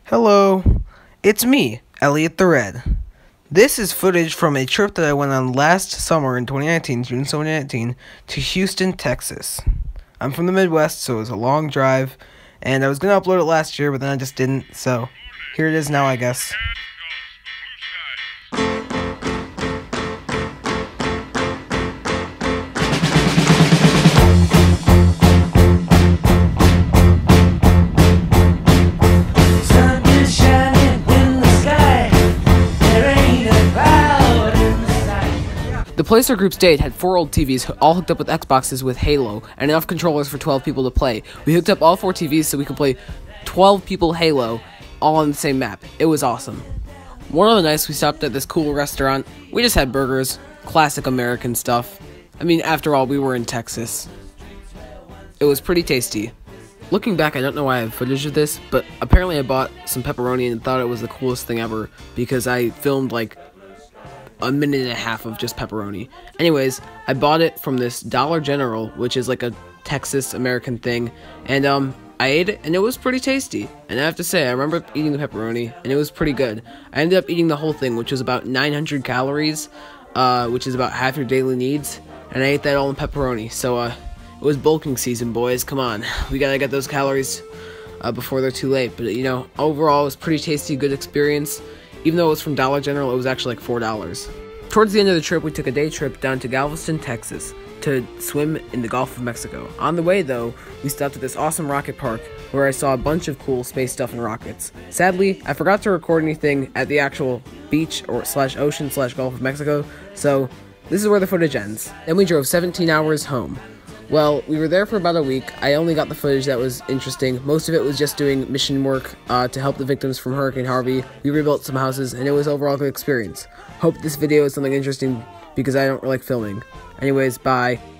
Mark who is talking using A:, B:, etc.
A: Hello, it's me, Elliot the Red. This is footage from a trip that I went on last summer in 2019, June 2019, to Houston, Texas. I'm from the Midwest, so it was a long drive, and I was going to upload it last year, but then I just didn't, so here it is now, I guess.
B: The place our group stayed had 4 old TVs all hooked up with Xboxes with Halo, and enough controllers for 12 people to play. We hooked up all 4 TVs so we could play 12 people Halo, all on the same map. It was awesome. One of the nights we stopped at this cool restaurant. We just had burgers, classic American stuff. I mean, after all, we were in Texas. It was pretty tasty. Looking back, I don't know why I have footage of this, but apparently I bought some pepperoni and thought it was the coolest thing ever because I filmed like a minute and a half of just pepperoni. Anyways, I bought it from this Dollar General, which is like a Texas American thing, and I ate it, and it was pretty tasty. And I have to say, I remember eating the pepperoni, and it was pretty good. I ended up eating the whole thing, which was about 900 calories, which is about half your daily needs, and I ate that all in pepperoni. So, it was bulking season, boys. Come on, we gotta get those calories before they're too late. But, you know, overall, it was pretty tasty, good experience. Even though it was from Dollar General, it was actually like $4. Towards the end of the trip, we took a day trip down to Galveston, Texas, to swim in the Gulf of Mexico. On the way, though, we stopped at this awesome rocket park where I saw a bunch of cool space stuff and rockets. Sadly, I forgot to record anything at the actual beach or /ocean /Gulf of Mexico, so this is where the footage ends. Then we drove 17 hours home. Well, we were there for about a week. I only got the footage that was interesting. Most of it was just doing mission work to help the victims from Hurricane Harvey. We rebuilt some houses, and it was overall a good experience. Hope this video is something interesting because I don't like filming. Anyways, bye.